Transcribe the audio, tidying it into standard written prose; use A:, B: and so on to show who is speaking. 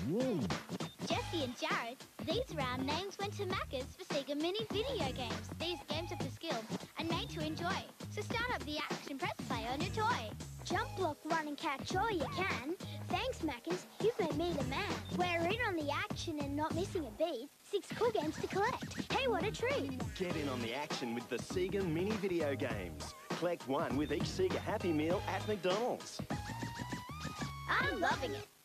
A: Jesse and Jared, these round names went to Macca's for Sega mini video games. These games are for skill and made to enjoy. So start up the action, press play on your toy.
B: Jump, block, run and catch all you can. Thanks, Macca's, you've made me the man. We're in on the action and not missing a beat. 6 cool games to collect. Hey, what a treat.
C: Get in on the action with the Sega mini video games. Collect one with each Sega Happy Meal at McDonald's.
A: I'm loving it.